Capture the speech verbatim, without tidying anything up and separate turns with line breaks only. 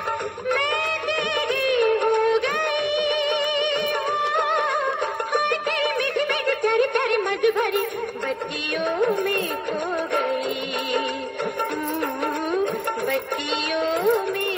मैं तेरी हो गई, हाय तेरी मीठी मीठी प्यारी प्यारी मधु भरी बत्तियों में खो गई, हम्म, बत्तियों में